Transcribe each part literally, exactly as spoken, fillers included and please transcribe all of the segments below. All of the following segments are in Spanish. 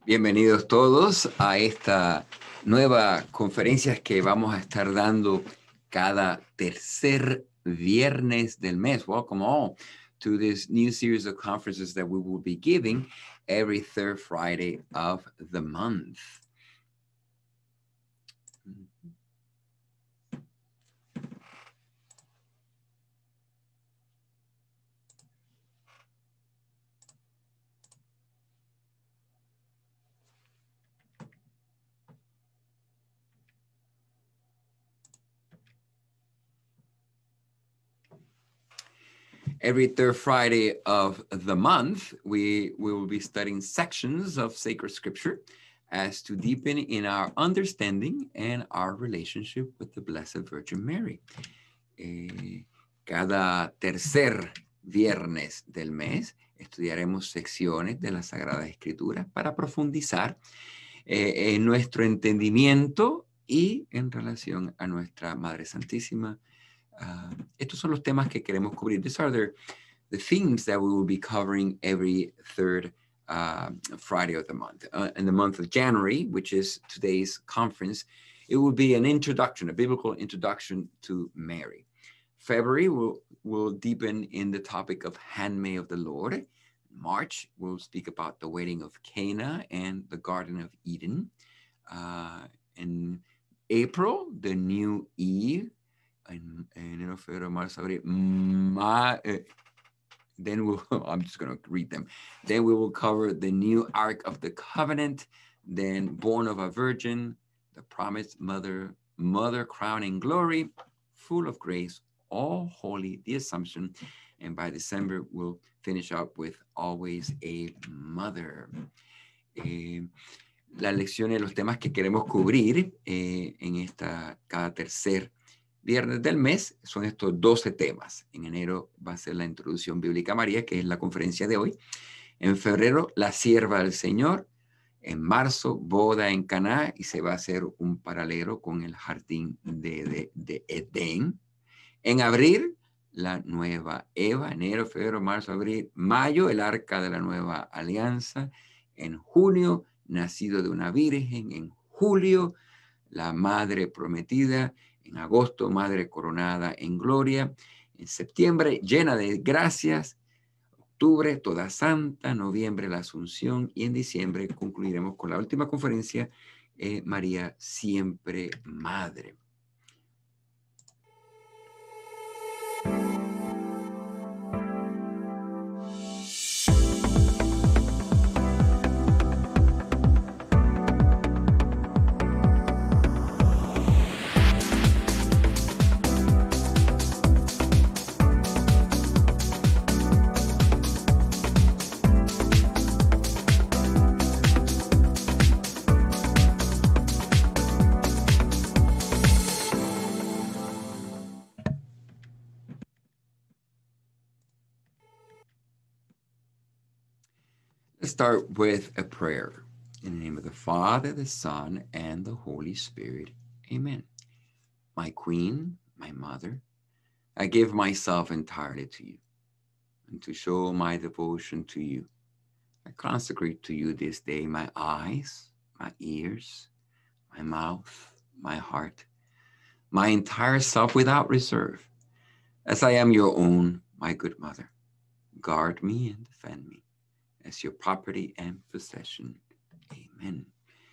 Bienvenidos todos a esta nueva conferencia que vamos a estar dando cada tercer viernes del mes. Welcome all to this new series of conferences that we will be giving every third Friday of the month. Every third Friday of the month, we, we will be studying sections of sacred scripture as to deepen in our understanding and our relationship with the Blessed Virgin Mary. Eh, cada tercer viernes del mes estudiaremos secciones de la Sagrada Escritura para profundizar eh, en nuestro entendimiento y en relación a nuestra Madre Santísima. Uh, estos son los temas que queremos cubrir. These are the, the themes that we will be covering every third uh, Friday of the month. Uh, in the month of January, which is today's conference, it will be an introduction, a biblical introduction to Mary. February will will deepen in the topic of Handmaid of the Lord. March, we'll speak about the wedding of Cana and the Garden of Eden. Uh, in April, the new Eve. En enero, febrero, marzo, abril, ma, uh, then we'll, I'm just going to read them. Then we will cover the new Ark of the Covenant, then Born of a Virgin, the Promised Mother, Mother Crowning Glory, Full of Grace, All Holy, the Assumption, and by December we'll finish up with Always a Mother. Eh, las lecciones, los temas que queremos cubrir eh, en esta, cada tercer viernes del mes son estos doce temas. En enero va a ser la introducción bíblica a María, que es la conferencia de hoy. En febrero, la sierva del Señor. En marzo, boda en Caná, y se va a hacer un paralelo con el jardín de, de, de Edén. En abril, la nueva Eva. Enero, febrero, marzo, abril, mayo, el arca de la nueva alianza. En junio, nacido de una virgen. En julio, la madre prometida. En agosto, Madre coronada en gloria. En septiembre, llena de gracias. Octubre, toda santa. Noviembre, la Asunción. Y en diciembre concluiremos con la última conferencia, eh, María siempre Madre. Let's start with a prayer. In the name of the Father, the Son, and the Holy Spirit. Amen. My Queen, my Mother, I give myself entirely to you, and to show my devotion to you, I consecrate to you this day my eyes, my ears, my mouth, my heart, my entire self without reserve, as I am your own, my good Mother. Guard me and defend me as your property and possession. Amen.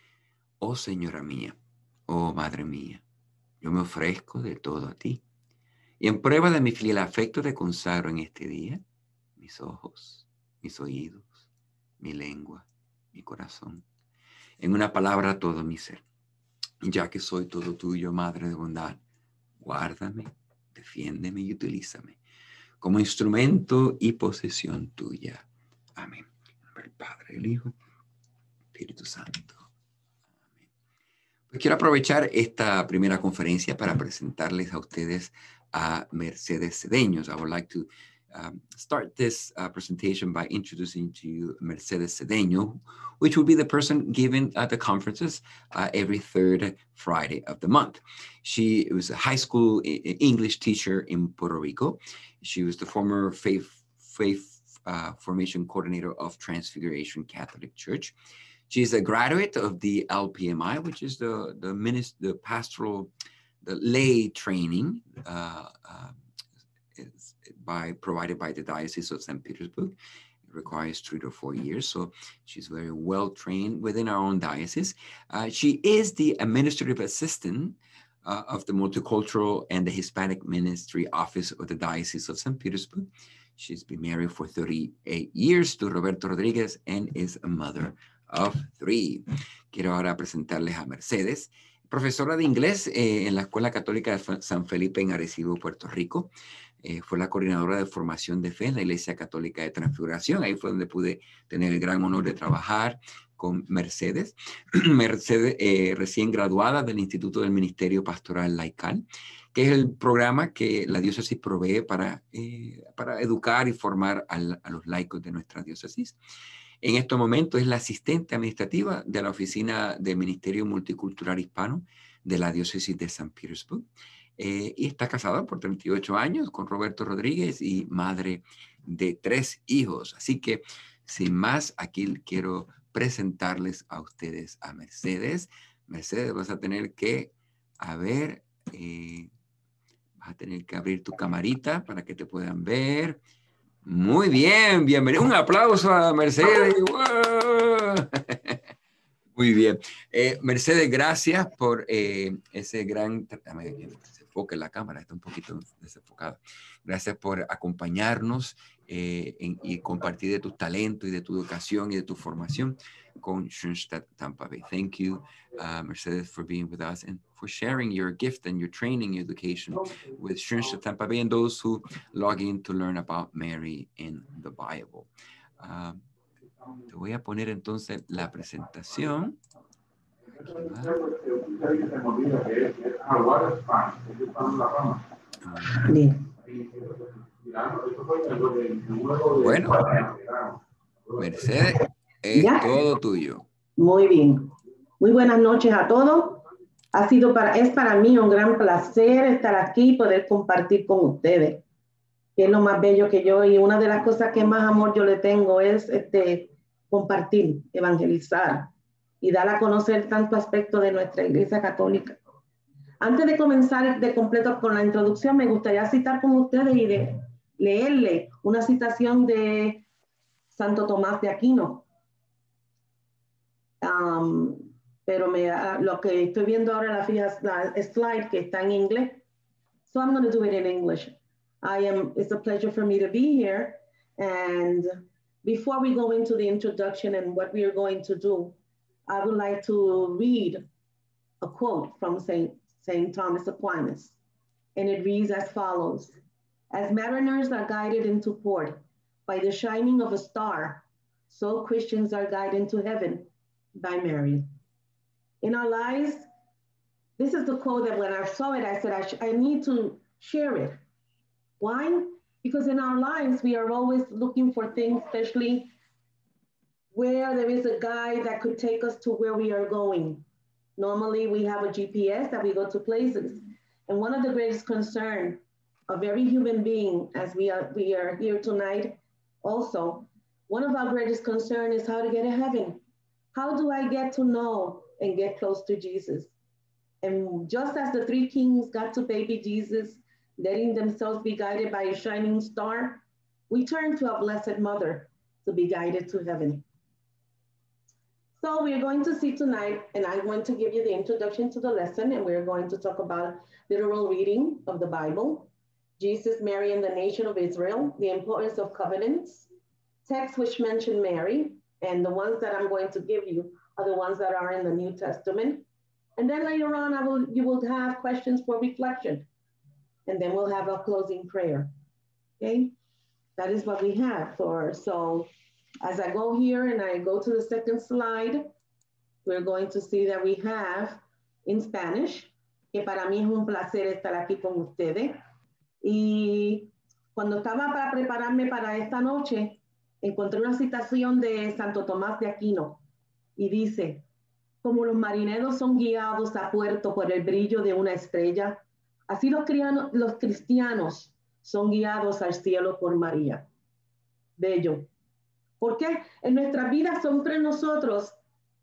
Oh Señora mía, oh Madre mía, yo me ofrezco de todo a ti, y en prueba de mi fiel afecto te consagro en este día mis ojos, mis oídos, mi lengua, mi corazón, en una palabra todo mi ser. Ya que soy todo tuyo, Madre de bondad, guárdame, defiéndeme y utilízame como instrumento y posesión tuya. Amén. El Padre, el Hijo, Espíritu Santo. Amén. Pues quiero aprovechar esta primera conferencia para presentarles a ustedes a Mercedes Cedeños. I would like to um, start this uh, presentation by introducing to you Mercedes Cedeño, which will be the person giving at the conferences uh, every third Friday of the month. She was a high school English teacher in Puerto Rico. She was the former faith, faith Uh, formation coordinator of Transfiguration Catholic Church. She's a graduate of the L P M I, which is the, the, minist- the pastoral, the lay training uh, uh, is by, provided by the Diocese of Saint Petersburg. It requires three to four years, so she's very well trained within our own diocese. Uh, she is the administrative assistant uh, of the Multicultural and the Hispanic Ministry Office of the Diocese of Saint Petersburg. She's been married for thirty-eight years to Roberto Rodriguez and is a mother of three. Quiero ahora presentarles a Mercedes, profesora de inglés eh, en la Escuela Católica de San Felipe en Arecibo, Puerto Rico. Eh, fue la coordinadora de formación de fe en la Iglesia Católica de Transfiguración. Ahí fue donde pude tener el gran honor de trabajar con Mercedes. Mercedes, eh, recién graduada del Instituto del Ministerio Pastoral Laical, que es el programa que la diócesis provee para, eh, para educar y formar al, a los laicos de nuestra diócesis. En estos momentos es la asistente administrativa de la Oficina del Ministerio Multicultural Hispano de la diócesis de San Petersburg. Eh, y está casada por treinta y ocho años con Roberto Rodríguez y madre de tres hijos. Así que, sin más, aquí quiero presentarles a ustedes a Mercedes. Mercedes, vas a tener que, a ver, eh, vas a tener que abrir tu camarita para que te puedan ver. Muy bien, bienvenido. Un aplauso a Mercedes. ¡Wow! Muy bien. Eh, Mercedes, gracias por eh, ese gran... Se enfoca en la cámara, está un poquito desenfocada. Gracias por acompañarnos eh, en, y compartir de tus talentos y de tu educación y de tu formación con Schoenstatt Tampa Bay. Thank you, uh, Mercedes, for being with us and for sharing your gift and your training education with Schoenstatt Tampa Bay and those who log in to learn about Mary in the Bible. Uh, Te voy a poner entonces la presentación. Bien. Bueno, Mercedes, es ¿Ya? Todo tuyo. Muy bien. Muy buenas noches a todos. Ha sido para, es para mí un gran placer estar aquí y poder compartir con ustedes, que es lo más bello que yo, y una de las cosas que más amor yo le tengo es este, compartir, evangelizar y dar a conocer tanto aspecto de nuestra Iglesia Católica. Antes de comenzar de completo con la introducción, me gustaría citar con ustedes y de leerle una citación de Santo Tomás de Aquino. Um, pero me, uh, lo que estoy viendo ahora la, fija, la slide que está en inglés. So I'm going to do it in English. I am, it's a pleasure for me to be here. And before we go into the introduction and what we are going to do, I would like to read a quote from Saint Saint Thomas Aquinas. And it reads as follows: as mariners are guided into port by the shining of a star, so Christians are guided to heaven by Mary. In our lives, this is the quote that when I saw it, I said, I, I need to share it. Why? Because in our lives, we are always looking for things, especially where there is a guide that could take us to where we are going. Normally, we have a G P S that we go to places. And one of the greatest concerns of every human being, as we are, we are here tonight also, one of our greatest concerns is how to get to heaven. How do I get to know and get close to Jesus? And just as the three kings got to baby Jesus, letting themselves be guided by a shining star, we turn to our Blessed Mother to be guided to heaven. So we're going to see tonight, and I'm going to give you the introduction to the lesson, and we're going to talk about literal reading of the Bible, Jesus, Mary, and the nation of Israel, the importance of covenants, texts which mention Mary, and the ones that I'm going to give you are the ones that are in the New Testament. And then later on, I will, you will have questions for reflection. And then we'll have a closing prayer, okay? That is what we have for, so as I go here and I go to the second slide, we're going to see that we have in Spanish, que para mí es un placer estar aquí con ustedes. Y cuando estaba para prepararme para esta noche, encontré una citación de Santo Tomás de Aquino y dice, como los marineros son guiados a puerto por el brillo de una estrella, así los, crianos, los cristianos son guiados al cielo por María. Bello. Porque en nuestras vidas siempre nosotros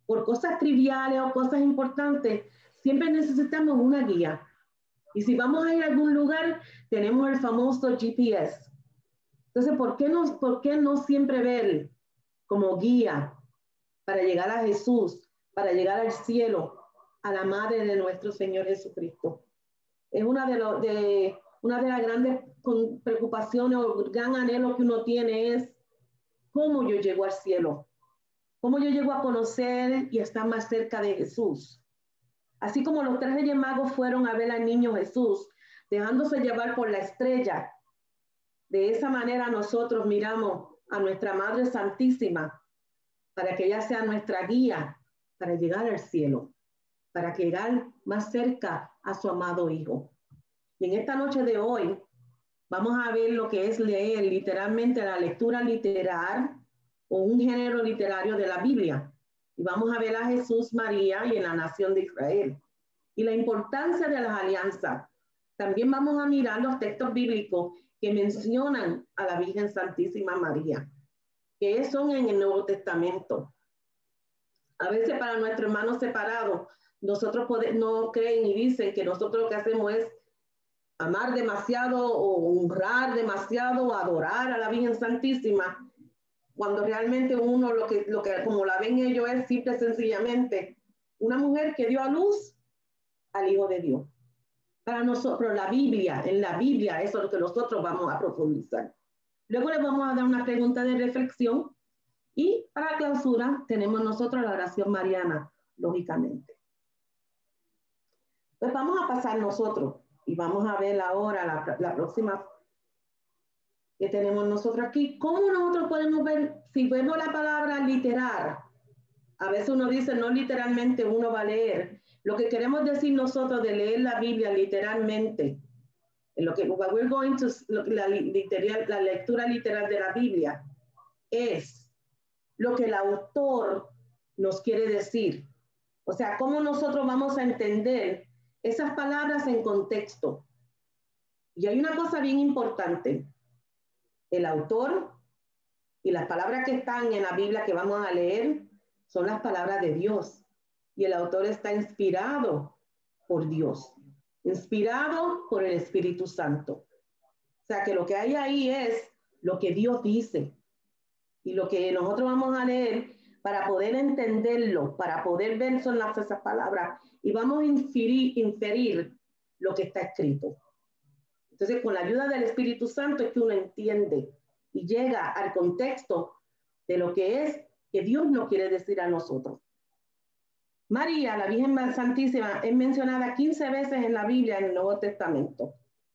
por cosas triviales o cosas importantes, siempre necesitamos una guía. Y si vamos a ir a algún lugar, tenemos el famoso G P S. Entonces, ¿por qué no, por qué no siempre ver como guía para llegar a Jesús, para llegar al cielo, a la madre de nuestro Señor Jesucristo? Es una de, lo, de, una de las grandes preocupaciones o gran anhelo que uno tiene es cómo yo llego al cielo, cómo yo llego a conocer y estar más cerca de Jesús. Así como los tres reyes magos fueron a ver al niño Jesús, dejándose llevar por la estrella, de esa manera nosotros miramos a nuestra Madre Santísima para que ella sea nuestra guía para llegar al cielo, para llegar más cerca a su amado Hijo. Y en esta noche de hoy vamos a ver lo que es leer literalmente la lectura literal o un género literario de la Biblia. Y vamos a ver a Jesús, María y en la nación de Israel. Y la importancia de las alianzas. También vamos a mirar los textos bíblicos que mencionan a la Virgen Santísima María, que son en el Nuevo Testamento. A veces para nuestros hermanos separados, nosotros podemos, no creen y dicen que nosotros lo que hacemos es amar demasiado o honrar demasiado o adorar a la Virgen Santísima, cuando realmente uno lo que, lo que como la ven ellos es simple y sencillamente una mujer que dio a luz al Hijo de Dios. Para nosotros la Biblia, en la Biblia, eso es lo que nosotros vamos a profundizar. Luego les vamos a dar una pregunta de reflexión y para la clausura tenemos nosotros la oración mariana, lógicamente. Pues vamos a pasar nosotros y vamos a ver ahora la, la próxima que tenemos nosotros aquí. ¿Cómo nosotros podemos ver, si vemos la palabra literal? A veces uno dice, no literalmente uno va a leer. Lo que queremos decir nosotros de leer la Biblia literalmente, en lo que we're going to, la, literal, la lectura literal de la Biblia, es lo que el autor nos quiere decir. O sea, cómo nosotros vamos a entender esas palabras en contexto. Y hay una cosa bien importante. El autor y las palabras que están en la Biblia que vamos a leer son las palabras de Dios. Y el autor está inspirado por Dios, inspirado por el Espíritu Santo. O sea, que lo que hay ahí es lo que Dios dice. Y lo que nosotros vamos a leer para poder entenderlo, para poder ver son las, esas palabras. Y vamos a inferir, inferir lo que está escrito. Entonces, con la ayuda del Espíritu Santo es que uno entiende y llega al contexto de lo que es que Dios nos quiere decir a nosotros. María, la Virgen Santísima, es mencionada quince veces en la Biblia en el Nuevo Testamento.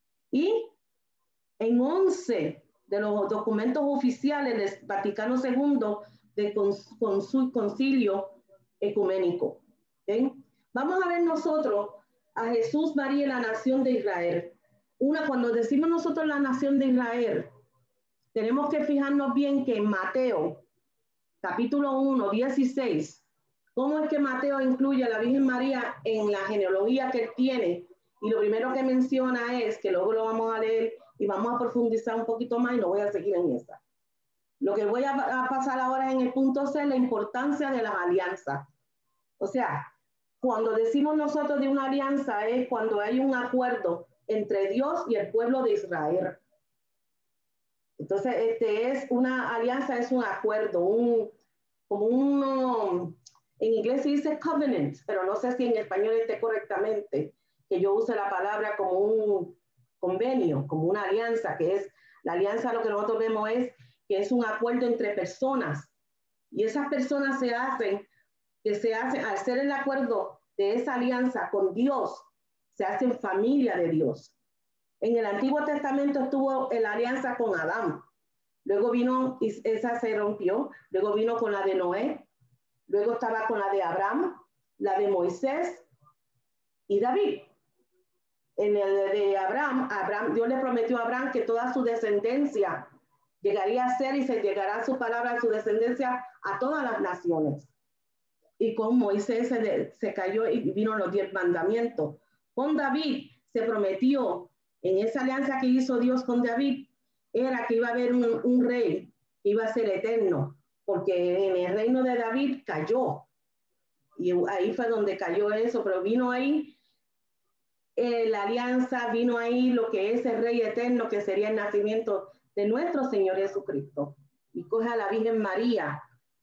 Y en once de los documentos oficiales del Vaticano segundo del Concilio Ecuménico. ¿Okay? Vamos a ver nosotros a Jesús, María y la nación de Israel. Una, cuando decimos nosotros la nación de Israel, tenemos que fijarnos bien que en Mateo, capítulo uno, dieciséis, cómo es que Mateo incluye a la Virgen María en la genealogía que él tiene. Y lo primero que menciona es, que luego lo vamos a leer y vamos a profundizar un poquito más y no voy a seguir en esa. Lo que voy a, a pasar ahora en el punto C, la importancia de las alianzas. O sea, cuando decimos nosotros de una alianza es cuando hay un acuerdo entre Dios y el pueblo de Israel. Entonces, este es una alianza, es un acuerdo, un, como un, en inglés se dice covenant, pero no sé si en español esté correctamente, que yo use la palabra como un convenio, como una alianza, que es, la alianza lo que nosotros vemos es que es un acuerdo entre personas, y esas personas se hacen, que se hacen, al ser el acuerdo de esa alianza con Dios, se hacen familia de Dios. En el Antiguo Testamento estuvo la alianza con Adán, luego vino, y esa se rompió, luego vino con la de Noé, luego estaba con la de Abraham, la de Moisés y David. En el de Abraham, Abraham, Dios le prometió a Abraham que toda su descendencia llegaría a ser y se llegará su palabra, su descendencia a todas las naciones. Y con Moisés se, de, se cayó y vino los diez mandamientos. Con David se prometió, en esa alianza que hizo Dios con David, era que iba a haber un, un rey que iba a ser eterno, porque en el reino de David cayó. Y ahí fue donde cayó eso, pero vino ahí eh, la alianza, vino ahí lo que es el Rey Eterno, que sería el nacimiento de nuestro Señor Jesucristo. Y coge a la Virgen María,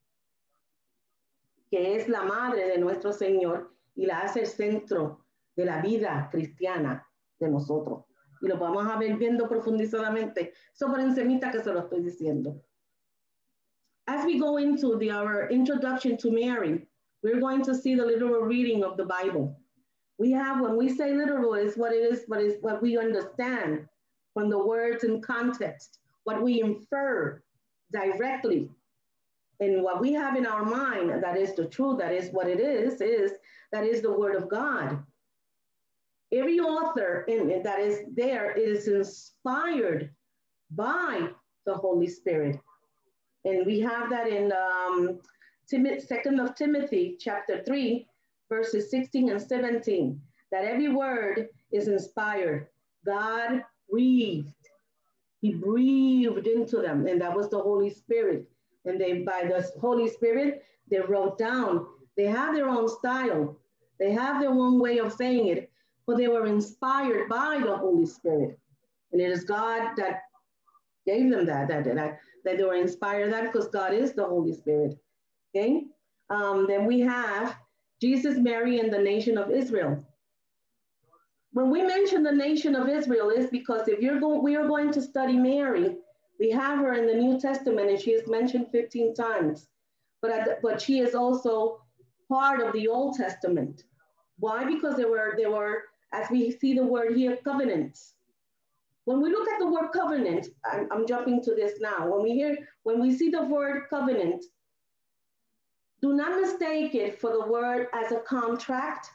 que es la madre de nuestro Señor, y la hace el centro de la vida cristiana de nosotros. Y lo vamos a ver viendo profundizadamente. Eso por encimita que se lo estoy diciendo. As we go into the, our introduction to Mary, we're going to see the literal reading of the Bible. We have, when we say literal, is what it is, what is what we understand from the words in context, what we infer directly. And what we have in our mind, that is the truth, that is what it is, is that is the word of God. Every author in, that is there is inspired by the Holy Spirit. And we have that in um, Tim- Second of Timothy, chapter three, verses sixteen and seventeen, that every word is inspired. God breathed. He breathed into them, and that was the Holy Spirit. And they, by the Holy Spirit, they wrote down. They have their own style. They have their own way of saying it, but they were inspired by the Holy Spirit. And it is God that gave them that, that, that, that they were inspired that because God is the Holy Spirit. Okay? Um, then we have Jesus, Mary, and the nation of Israel. When we mention the nation of Israel, is because if you're going, we are going to study Mary, we have her in the New Testament, and she is mentioned fifteen times. But, at the, but she is also part of the Old Testament. Why? Because there were, there were, as we see the word here, covenants. When we look at the word covenant, I'm, I'm jumping to this now. When we hear, when we see the word covenant, do not mistake it for the word as a contract,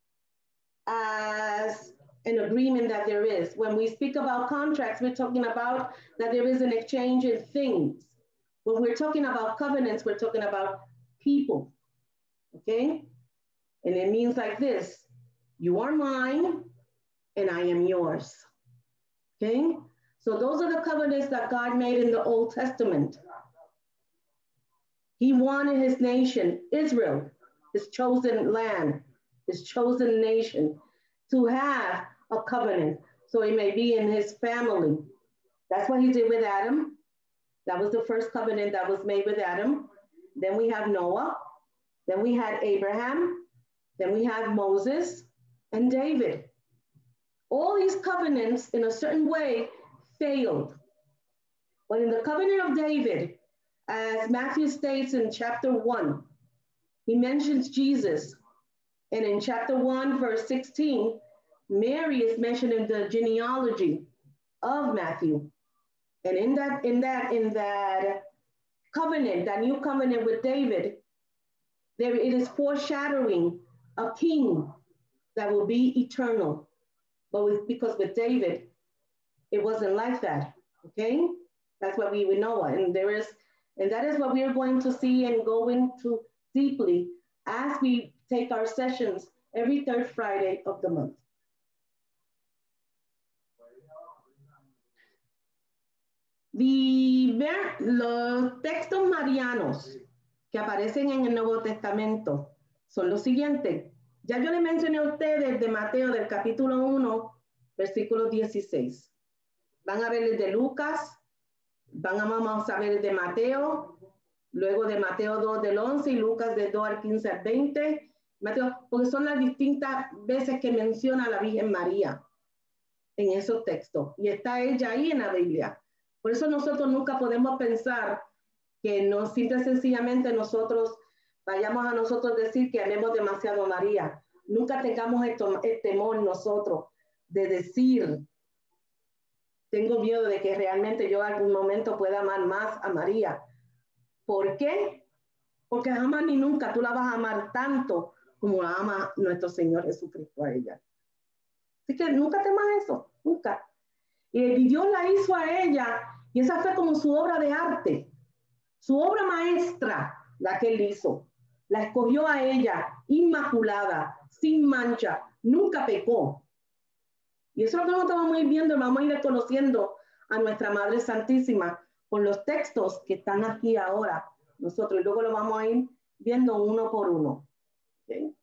as an agreement that there is. When we speak about contracts, we're talking about that there is an exchange in things. When we're talking about covenants, we're talking about people, okay? And it means like this: you are mine and I am yours, okay? So those are the covenants that God made in the Old Testament. He wanted his nation, Israel, his chosen land, his chosen nation, to have a covenant. So it may be in his family. That's what he did with Adam. That was the first covenant that was made with Adam. Then we have Noah. Then we had Abraham. Then we have Moses and David. All these covenants in a certain way failed. But in the covenant of David, as Matthew states in chapter one, he mentions Jesus. And in chapter one, verse sixteen, Mary is mentioned in the genealogy of Matthew. And in that, in that, in that covenant, that new covenant with David, there it is foreshadowing a king that will be eternal. But with, because with David, it wasn't like that, okay? That's what we, we know. And there is, and that is what we are going to see and go into deeply as we take our sessions every third Friday of the month. The, los textos marianos que aparecen en el Nuevo Testamento son los siguientes. Ya yo le mencioné a ustedes de Mateo del capítulo uno, versículo dieciséis. Van a ver el de Lucas, van a, vamos a ver el de Mateo, luego de Mateo dos del once y Lucas del dos al quince al veinte. Mateo, porque son las distintas veces que menciona a la Virgen María en esos textos. Y está ella ahí en la Biblia. Por eso nosotros nunca podemos pensar que no, simple y sencillamente nosotros vayamos a nosotros decir que amemos demasiado a María. Nunca tengamos esto, el temor nosotros de decir, tengo miedo de que realmente yo en algún momento pueda amar más a María. ¿Por qué? Porque jamás ni nunca tú la vas a amar tanto como la ama nuestro Señor Jesucristo a ella. Así que nunca temas eso, nunca. Y Dios la hizo a ella, y esa fue como su obra de arte, su obra maestra, la que él hizo. La escogió a ella, inmaculada, sin mancha, nunca pecó. Y eso es lo que nosotros vamos a ir viendo, vamos a ir conociendo a nuestra Madre Santísima con los textos que están aquí ahora, nosotros, y luego lo vamos a ir viendo uno por uno. Okay.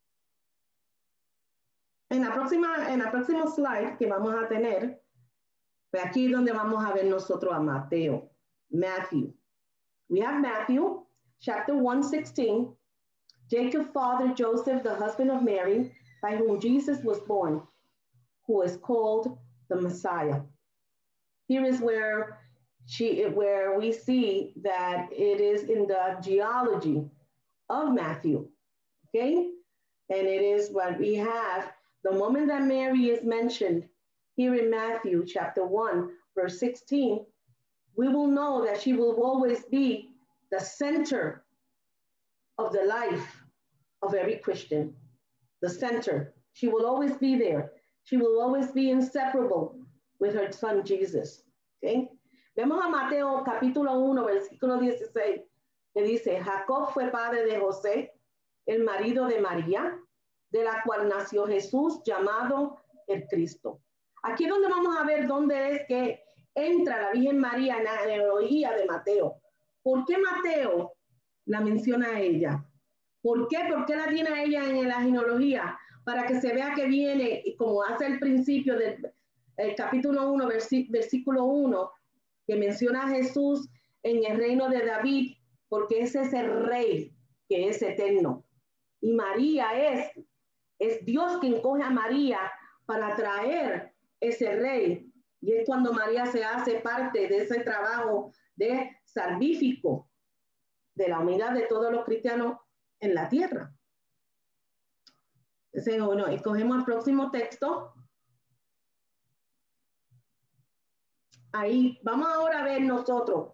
En la próxima, en la próxima slide que vamos a tener, pues aquí es donde vamos a ver nosotros a Mateo, Matthew. We have Matthew, chapter one sixteen. Jacob fathered Joseph, the husband of Mary, by whom Jesus was born, who is called the Messiah. Here is where she, where we see that it is in the genealogy of Matthew, okay? And it is what we have, the moment that Mary is mentioned here in Matthew chapter one, verse sixteen, we will know that she will always be the center of the life of every Christian, the center. She will always be there. She will always be inseparable with her son Jesus. Okay? Vemos a Mateo capítulo uno, versículo dieciséis, que dice, Jacob fue padre de José, el marido de María, de la cual nació Jesús, llamado el Cristo. Aquí es donde vamos a ver dónde es que entra la Virgen María en la genealogía de Mateo. ¿Por qué Mateo la menciona a ella? ¿Por qué? ¿Por qué la tiene a ella en la genealogía? Para que se vea que viene, y como hace el principio del el capítulo uno, versí, versículo uno, que menciona a Jesús en el reino de David, porque ese es el rey que es eterno. Y María es, es Dios quien coge a María para traer ese rey. Y es cuando María se hace parte de ese trabajo de salvífico de la unidad de todos los cristianos en la tierra. Entonces, bueno, escogemos el próximo texto. Ahí, vamos ahora a ver nosotros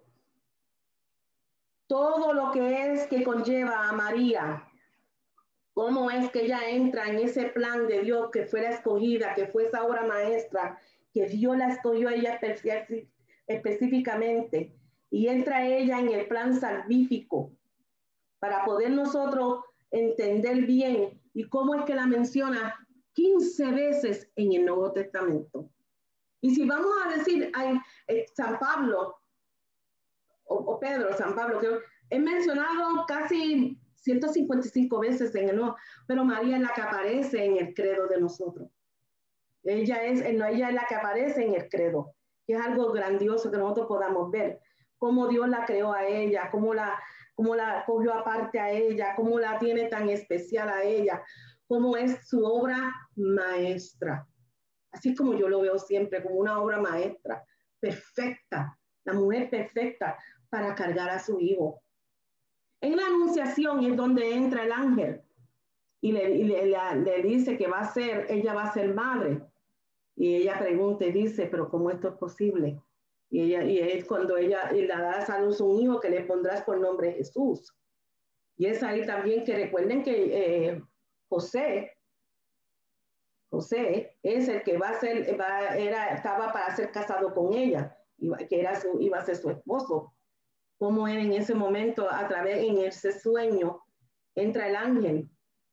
todo lo que es que conlleva a María, cómo es que ella entra en ese plan de Dios, que fue la escogida, que fue esa obra maestra, que Dios la escogió a ella específicamente, y entra ella en el plan salvífico, para poder nosotros entender bien, y cómo es que la menciona quince veces en el Nuevo Testamento. Y si vamos a decir, hay, eh, San Pablo, o, o Pedro, San Pablo, que es mencionado casi ciento cincuenta y cinco veces en el Nuevo, pero María es la que aparece en el credo de nosotros. Ella es, no, ella es la que aparece en el credo, que es algo grandioso que nosotros podamos ver, cómo Dios la creó a ella, cómo la, cómo la cogió aparte a ella, cómo la tiene tan especial a ella, cómo es su obra maestra. Así como yo lo veo siempre, como una obra maestra, perfecta, la mujer perfecta para cargar a su hijo. En la anunciación es donde entra el ángel y le, y le, le, le dice que va a ser, ella va a ser madre. Y ella pregunta y dice, pero ¿cómo esto es posible? Y, ella, y es cuando ella y le da a luz un hijo que le pondrás por nombre Jesús. Y es ahí también que recuerden que eh, José, José es el que va a ser, va, era, estaba para ser casado con ella, iba, que era su, iba a ser su esposo. Como era en ese momento, a través en ese sueño, entra el ángel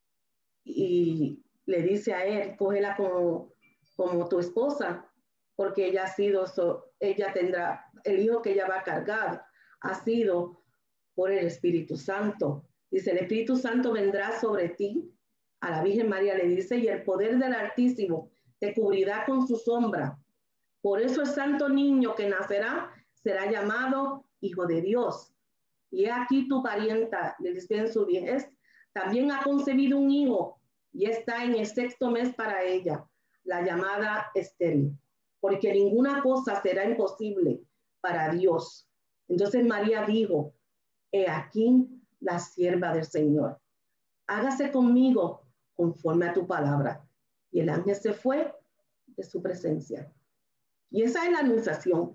y le dice a él, cógela como, como tu esposa, porque ella ha sido, so, ella tendrá, el hijo que ella va a cargar ha sido por el Espíritu Santo. Dice, el Espíritu Santo vendrá sobre ti, a la Virgen María le dice, y el poder del Altísimo te cubrirá con su sombra. Por eso el santo niño que nacerá será llamado Hijo de Dios. Y aquí tu parienta, le dice en su vejez, también ha concebido un hijo y está en el sexto mes para ella, la llamada estéril, porque ninguna cosa será imposible para Dios. Entonces María dijo, he aquí la sierva del Señor. Hágase conmigo conforme a tu palabra. Y el ángel se fue de su presencia. Y esa es la anunciación.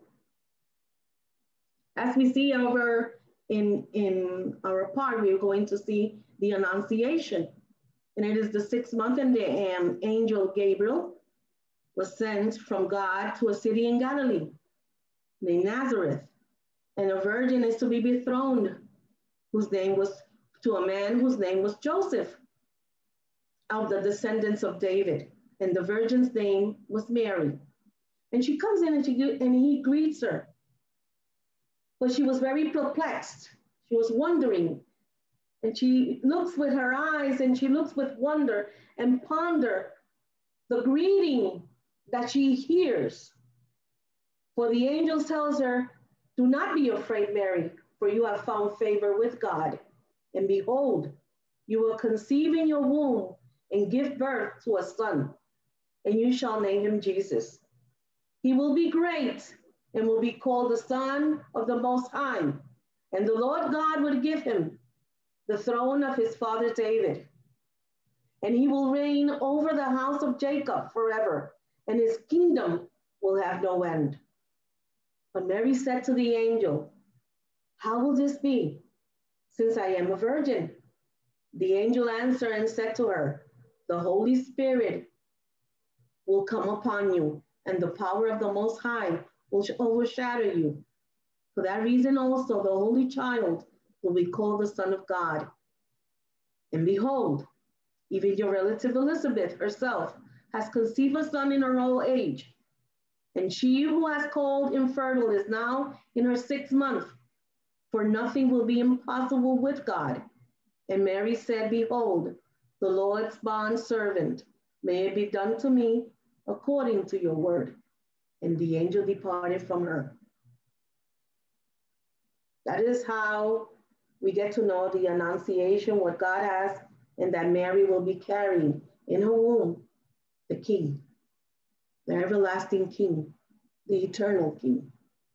As we see over in, in our part, we're going to see the Annunciation. And it is the sixth month, and the um, angel Gabriel was sent from God to a city in Galilee, named Nazareth. And a virgin is to be betrothed, whose name was, to a man whose name was Joseph, of the descendants of David. And the virgin's name was Mary. And she comes in and, she, and he greets her. But she was very perplexed. She was wondering, And she looks with her eyes and she looks with wonder and ponder the greeting that she hears. For the angel tells her, do not be afraid, Mary, for you have found favor with God. And behold, you will conceive in your womb and give birth to a son, and you shall name him Jesus. He will be great and will be called the Son of the Most High. And the Lord God will give him the throne of his father David. And he will reign over the house of Jacob forever, and his kingdom will have no end. But Mary said to the angel, how will this be, since I am a virgin? The angel answered and said to her, the Holy Spirit will come upon you, and the power of the Most High will overshadow you. For that reason also the Holy Child will be called the Son of God. And behold, even your relative Elizabeth herself has conceived a son in her old age. And she who has called infertile is now in her sixth month, for nothing will be impossible with God. And Mary said, behold, the Lord's bondservant, may it be done to me according to your word. And the angel departed from her. That is how we get to know the Annunciation, what God has, and that Mary will be carrying in her womb the King, the everlasting King, the eternal King.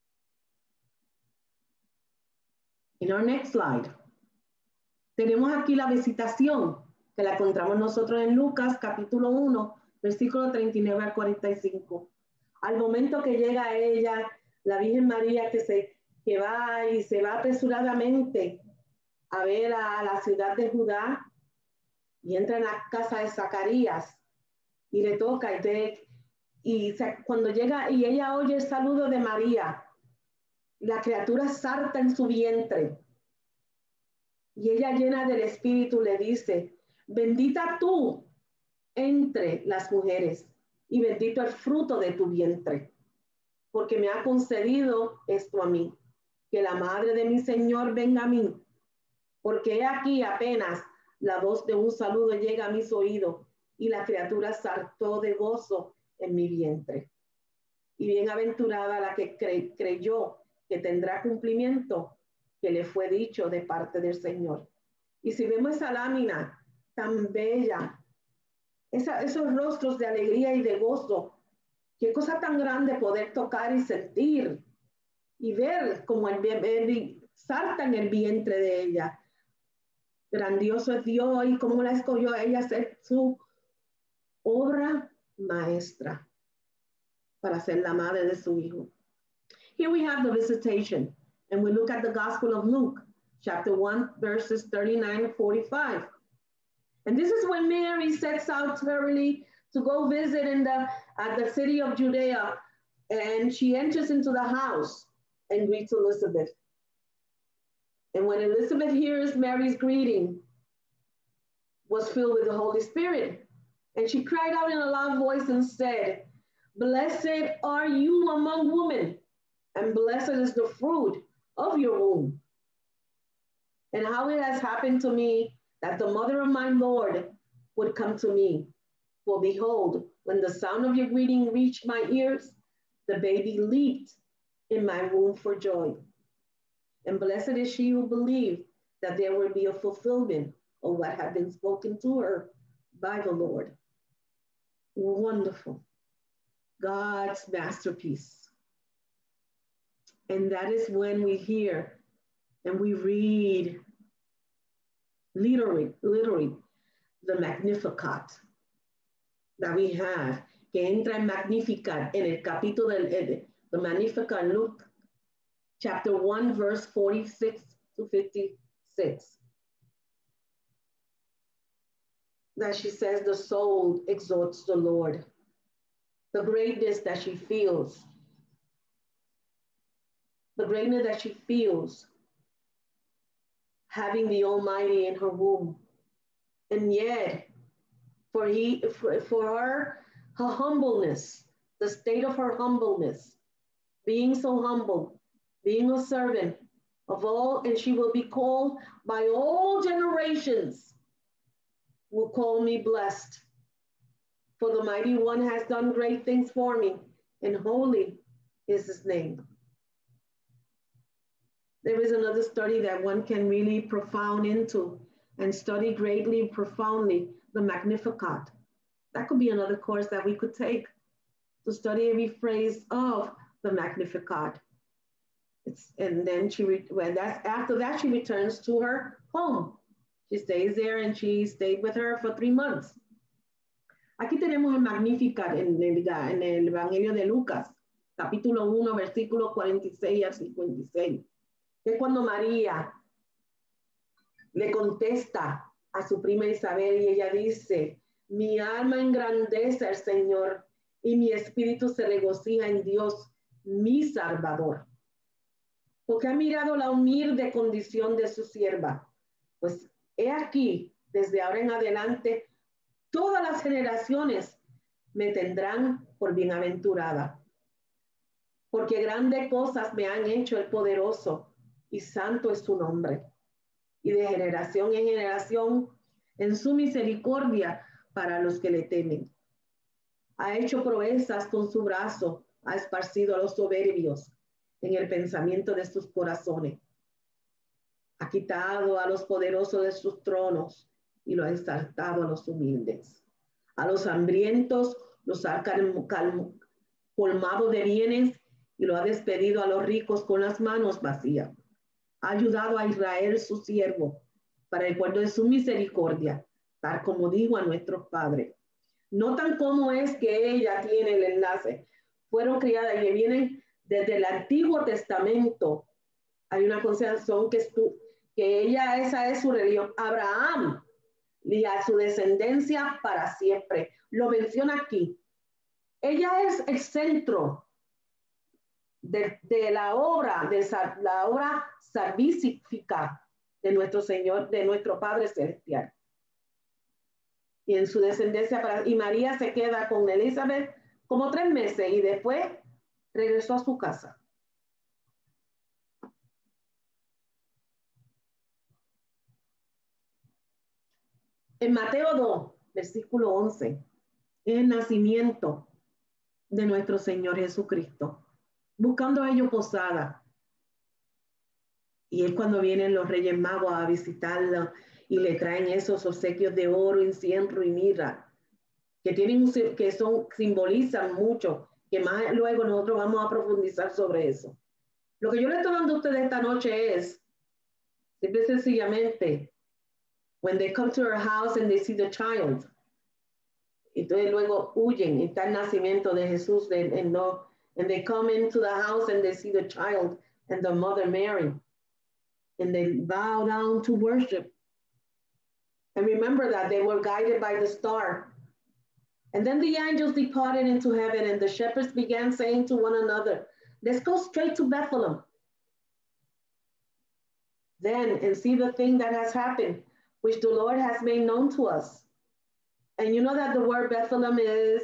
In our next slide, tenemos aquí la visitación, que la encontramos nosotros en Lucas capítulo uno, versículo treinta y nueve al cuarenta y cinco. Al momento que llega a ella, la Virgen María que, se, que va y se va apresuradamente a ver a, a la ciudad de Judá y entra en la casa de Zacarías y le toca y, de, y se, cuando llega y ella oye el saludo de María, la criatura salta en su vientre y ella llena del Espíritu le dice, bendita tú entre las mujeres y bendito el fruto de tu vientre, porque me ha concedido esto a mí, que la madre de mi Señor venga a mí, porque he aquí apenas la voz de un saludo llega a mis oídos y la criatura saltó de gozo en mi vientre. Y bienaventurada la que cre creyó que tendrá cumplimiento que le fue dicho de parte del Señor. Y si vemos esa lámina tan bella, esa, esos rostros de alegría y de gozo, qué cosa tan grande poder tocar y sentir y ver como el bebé salta en el vientre de ella. Grandioso es Dios y cómo la escogió a ella ser su obra maestra para ser la madre de su hijo. Here we have the visitation, and we look at the Gospel of Luke, chapter one, verses thirty-nine to forty-five. And this is when Mary sets out early to go visit in the, at the city of Judea, and she enters into the house and greets Elizabeth. And when Elizabeth hears Mary's greeting, was filled with the Holy Spirit. And she cried out in a loud voice and said, blessed are you among women, and blessed is the fruit of your womb. And how it has happened to me that the mother of my Lord would come to me. For behold, when the sound of your greeting reached my ears, the baby leaped in my womb for joy. And blessed is she who believed that there would be a fulfillment of what had been spoken to her by the Lord. Wonderful. God's masterpiece. And that is when we hear and we read literally, literally the Magnificat that we have, que entra en Magnificat en el capítulo del the Magnificat in Luke chapter one, verse forty-six to fifty-six. That she says the soul exalts the Lord, the greatness that she feels, the greatness that she feels having the Almighty in her womb. And yet, for, he, for, for her, her humbleness, the state of her humbleness, being so humble, being a servant, of all, and she will be called by all generations, will call me blessed. For the mighty one has done great things for me, and holy is his name. There is another study that one can really profound into and study greatly, profoundly, the Magnificat. That could be another course that we could take to study every phrase of the Magnificat. It's, and then she, when that's, after that, she returns to her home. She stays there and she stayed with her for three months. Aquí tenemos el Magnificat en el, en el Evangelio de Lucas, capítulo uno, versículos cuarenta y seis al cincuenta y seis. Que es cuando María le contesta a su prima Isabel y ella dice, mi alma engrandece al Señor y mi espíritu se regocija en Dios, mi Salvador. Porque ha mirado la humilde condición de su sierva. Pues he aquí, desde ahora en adelante, todas las generaciones me tendrán por bienaventurada. Porque grandes cosas me han hecho el poderoso y santo es su nombre. Y de generación en generación, en su misericordia para los que le temen. Ha hecho proezas con su brazo, ha esparcido a los soberbios en el pensamiento de sus corazones. Ha quitado a los poderosos de sus tronos y lo ha exaltado a los humildes. A los hambrientos los ha colmado de bienes y lo ha despedido a los ricos con las manos vacías. Ha ayudado a Israel su siervo para el recuerdo de su misericordia, tal como dijo a nuestros padres. Notan cómo es que ella tiene el enlace. Fueron criadas y vienen desde el Antiguo Testamento. Hay una concepción que, que ella, esa es su religión. Abraham y a su descendencia para siempre. Lo menciona aquí. Ella es el centro de, de la obra, de la obra salvífica de nuestro Señor, de nuestro Padre Celestial. Y en su descendencia, para, y María se queda con Elizabeth como tres meses y después regresó a su casa. En Mateo dos, versículo once, es el nacimiento de nuestro Señor Jesucristo. Buscando a ellos posada. Y es cuando vienen los Reyes Magos a visitarlo y le traen esos obsequios de oro, incienso y mirra, que, tienen, que son, simbolizan mucho, que más luego nosotros vamos a profundizar sobre eso. Lo que yo le estoy dando a ustedes esta noche es, simple y sencillamente, when they come to her house and they see the child, entonces luego huyen, está el nacimiento de Jesús, de, de no, and they come into the house and they see the child and the mother Mary, and they bow down to worship. And remember that they were guided by the star. And then the angels departed into heaven, and the shepherds began saying to one another, let's go straight to Bethlehem. Then and see the thing that has happened, which the Lord has made known to us. And you know that the word Bethlehem is,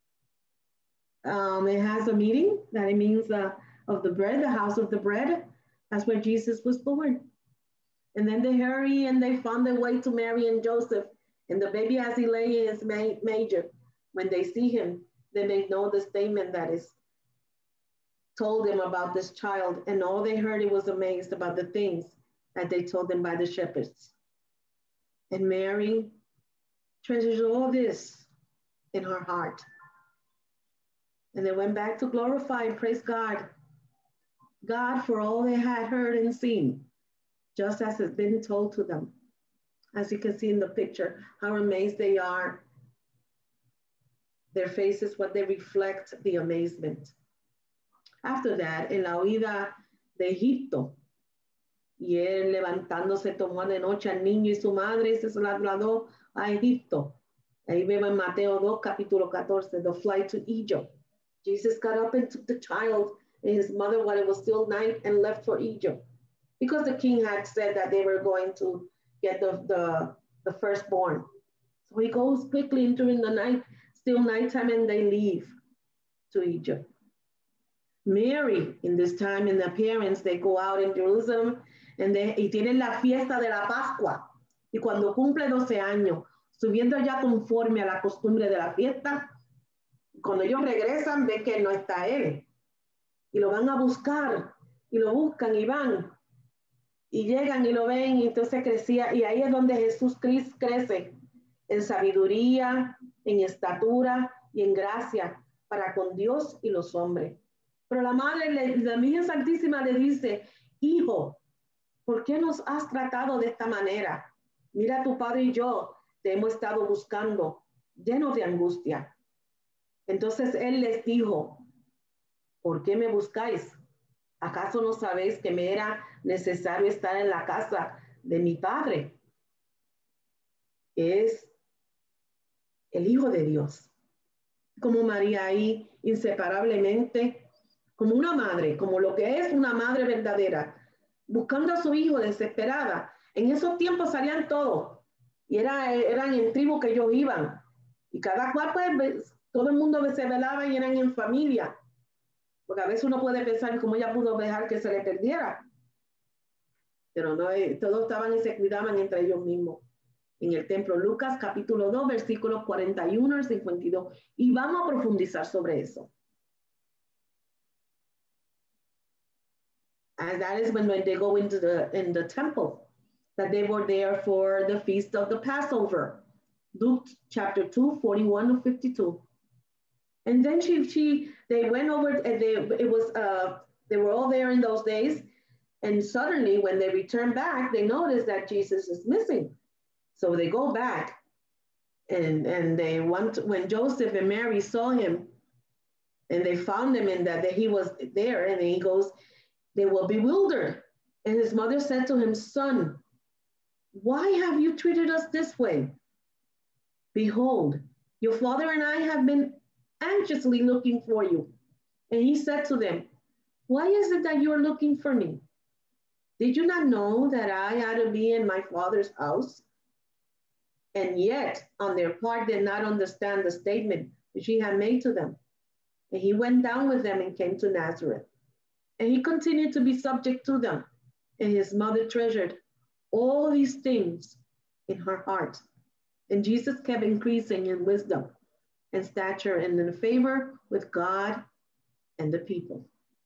um, it has a meaning, that it means uh, of the bread, the house of the bread. That's where Jesus was born. And then they hurry and they found their way to Mary and Joseph. And the baby as he lay in his manger, when they see him, they make know the statement that is told them about this child. And all they heard, it was amazed about the things that they told them by the shepherds. And Mary treasures all this in her heart. And they went back to glorify and praise God. God for all they had heard and seen, just as it's been told to them. As you can see in the picture, how amazed they are. Their faces, what they reflect, the amazement. After that, en la huida de Egipto, y él levantándose tomó de noche al niño y su madre y se trasladó a Egipto. Ahí vemos en Mateo dos, capítulo catorce, the flight to Egypt. Jesus got up and took the child and his mother while it was still night and left for Egypt. Because the king had said that they were going to get the, the, the firstborn. So he goes quickly into in the night, still nighttime, and they leave to Egypt. Mary, in this time, and the parents, they go out in Jerusalem and they, y tienen la fiesta de la Pascua. Y cuando cumple doce años, subiendo ya conforme a la costumbre de la fiesta, cuando ellos regresan, ven que no está él. Y lo van a buscar, y lo buscan y van. Y llegan y lo ven, y entonces crecía. Y ahí es donde Jesús crece, en sabiduría, en estatura y en gracia, para con Dios y los hombres. Pero la madre, la Virgen Santísima le dice, hijo, ¿por qué nos has tratado de esta manera? Mira, tu padre y yo te hemos estado buscando, llenos de angustia. Entonces él les dijo, ¿por qué me buscáis? ¿Acaso no sabéis que me era necesario estar en la casa de mi padre? Que es el Hijo de Dios. Como María ahí, inseparablemente, como una madre, como lo que es una madre verdadera, buscando a su hijo desesperada. En esos tiempos salían todos, y era, eran en tribu que ellos iban, y cada cual, pues, todo el mundo se velaba y eran en familia, porque a veces uno puede pensar cómo ella pudo dejar que se le perdiera, pero no, todos estaban y se cuidaban entre ellos mismos. En el templo, Lucas capítulo dos, versículos cuarenta y uno al cincuenta y dos, y vamos a profundizar sobre eso. And that is when, when they go into the, in the temple, that they were there for the feast of the Passover. Luke chapter two, forty-one to fifty-two. And then she, she, they went over, and they, it was, uh, they were all there in those days. And suddenly when they returned back, they noticed that Jesus is missing. So they go back, and, and they want, when Joseph and Mary saw him, and they found him and that, that he was there, and he goes, they were bewildered. And his mother said to him, son, why have you treated us this way? Behold, your father and I have been anxiously looking for you. And he said to them, why is it that you are looking for me? Did you not know that I ought to be in my father's house? And yet, on their part, did not understand the statement which he had made to them. And he went down with them and came to Nazareth. And he continued to be subject to them. And his mother treasured all these things in her heart. And Jesus kept increasing in wisdom and stature and in favor with God and the people.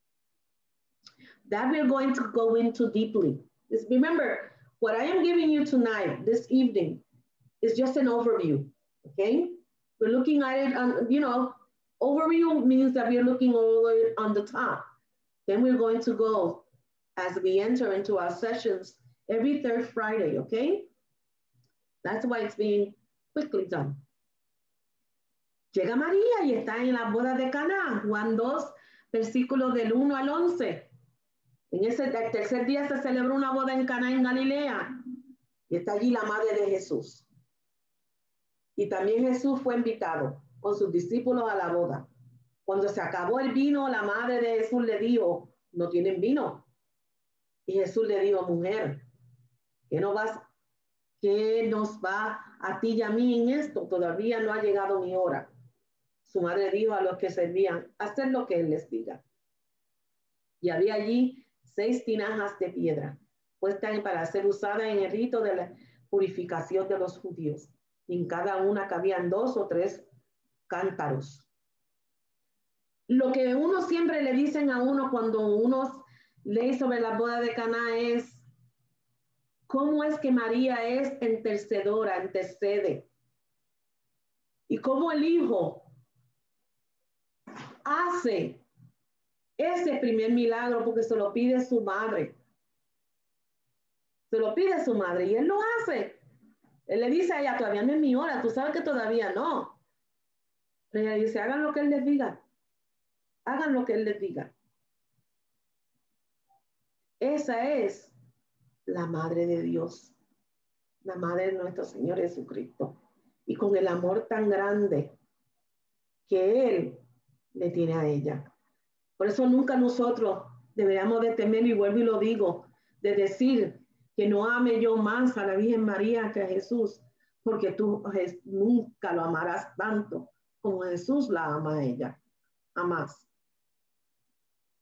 That we're going to go into deeply. Just remember, what I am giving you tonight, this evening, is just an overview, okay? We're looking at it on, you know, overview means that we're looking over on the top. Then we're going to go as we enter into our sessions every third Friday, okay? That's why it's being quickly done. Llega María y está en la boda de Caná, Juan dos, versículos del uno al once. En ese el tercer día se celebró una boda en Caná en Galilea y está allí la madre de Jesús. Y también Jesús fue invitado con sus discípulos a la boda. Cuando se acabó el vino, la madre de Jesús le dijo, no tienen vino. Y Jesús le dijo, mujer, ¿qué no vas, qué nos va a ti y a mí en esto? Todavía no ha llegado mi hora. Su madre dijo a los que servían, haced lo que él les diga. Y había allí seis tinajas de piedra, puestas para ser usadas en el rito de la purificación de los judíos. Y en cada una cabían dos o tres cántaros. Lo que uno siempre le dicen a uno cuando uno lee sobre la boda de Caná es cómo es que María es intercedora, intercede. Y cómo el hijo hace ese primer milagro porque se lo pide su madre. Se lo pide su madre y él lo hace. Él le dice a ella, todavía no es mi hora, tú sabes que todavía no. Pero ella dice, hagan lo que él les diga. Hagan lo que él les diga. Esa es la madre de Dios, la madre de nuestro Señor Jesucristo. Y con el amor tan grande que él le tiene a ella. Por eso nunca nosotros deberíamos de temer, y vuelvo y lo digo, de decir que no ame yo más a la Virgen María que a Jesús, porque tú nunca lo amarás tanto como Jesús la ama a ella. Jamás.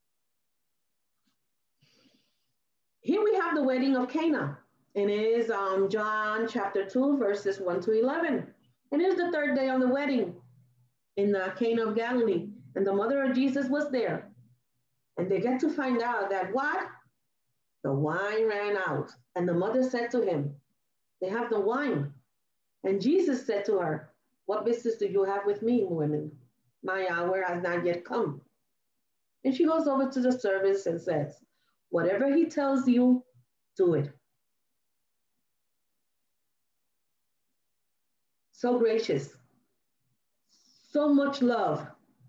Here we have the wedding of Cana, and it is um, John chapter two, verses one to eleven. And it is the third day of the wedding in the Cana of Galilee, and the mother of Jesus was there. And they get to find out that what? The wine ran out. And the mother said to him, they have the wine. And Jesus said to her, what business do you have with me, women? My hour has not yet come. And she goes over to the servants and says, whatever he tells you, do it. So gracious, so much love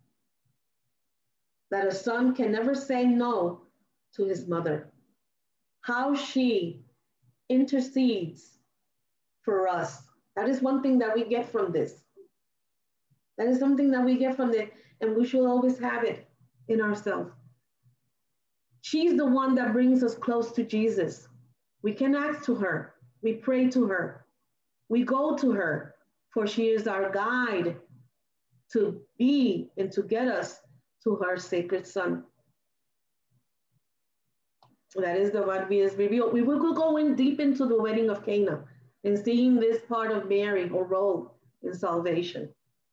that a son can never say no to his mother. How she intercedes for us. That is one thing that we get from this. That is something that we get from it, and we should always have it in ourselves. She's the one that brings us close to Jesus. We can ask to her. We pray to her. We go to her, for she is our guide to be and to get us to her sacred son. That is the one we is revealed. We will go in deep into the wedding of Cana and seeing this part of Mary, her role in salvation.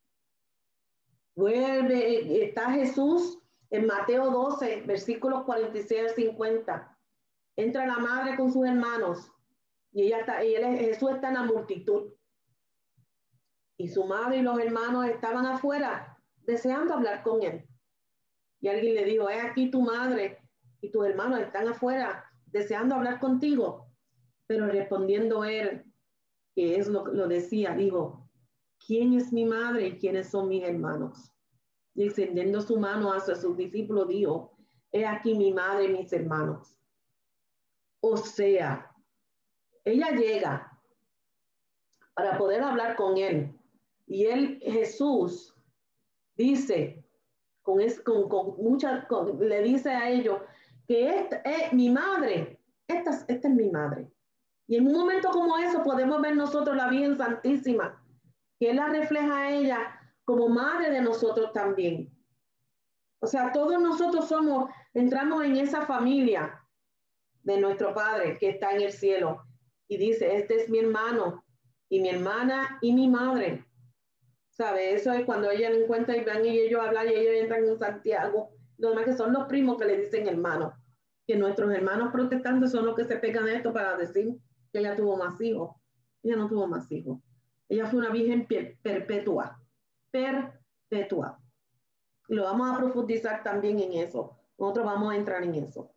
Vuelve, está Jesús en Mateo doce, versículos cuarenta y seis al cincuenta. Entra la madre con sus hermanos y ella está, y él, Jesús está en la multitud. Y su madre y los hermanos estaban afuera deseando hablar con él. Y alguien le dijo, he aquí tu madre y tus hermanos están afuera deseando hablar contigo. Pero respondiendo él, que es lo que lo decía, dijo, ¿quién es mi madre y quiénes son mis hermanos? Y extendiendo su mano hacia sus discípulos dijo, he aquí mi madre y mis hermanos. O sea, ella llega para poder hablar con él. Y él, Jesús, dice, con, es, con, con mucha, con, le dice a ellos que esta es mi madre, esta, esta es mi madre. Y en un momento como eso podemos ver nosotros la Virgen Santísima, que él la refleja a ella como madre de nosotros también. O sea, todos nosotros somos, entramos en esa familia de nuestro Padre que está en el cielo. Y dice, este es mi hermano y mi hermana y mi madre. ¿Sabe? Eso es cuando ella le encuentra y van y ellos hablan y ellos entran en Santiago. Los demás que son los primos que le dicen hermanos. Que nuestros hermanos protestantes son los que se pegan a esto para decir que ella tuvo más hijos. Ella no tuvo más hijos. Ella fue una virgen perpetua. Perpetua. Y lo vamos a profundizar también en eso. Nosotros vamos a entrar en eso.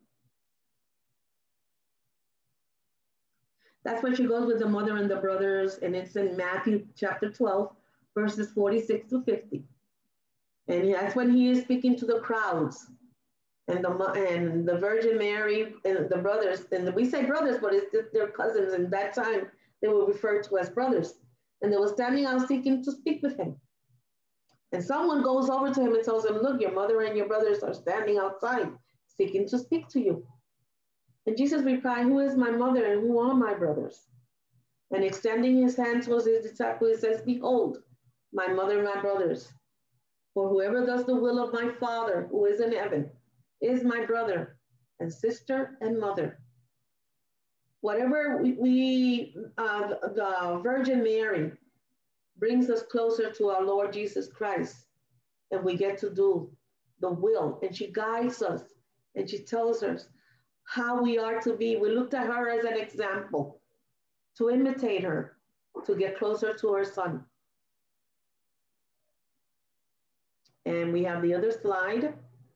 That's when she goes with the mother and the brothers, and it's in Matthew chapter twelve, verses forty-six to fifty. And that's when he is speaking to the crowds. And the, and the Virgin Mary and the brothers, and we say brothers, but it's their cousins. And that time they were referred to as brothers. And they were standing out seeking to speak with him. And someone goes over to him and tells him, look, your mother and your brothers are standing outside seeking to speak to you. And Jesus replied, who is my mother and who are my brothers? And extending his hand towards his disciples, he says, behold, my mother and my brothers. For whoever does the will of my Father who is in heaven is my brother and sister and mother. Whatever we, we uh, the Virgin Mary brings us closer to our Lord Jesus Christ, and we get to do the will, and she guides us, and she tells us how we are to be. We looked at her as an example to imitate her, to get closer to her son. And we have the other slide.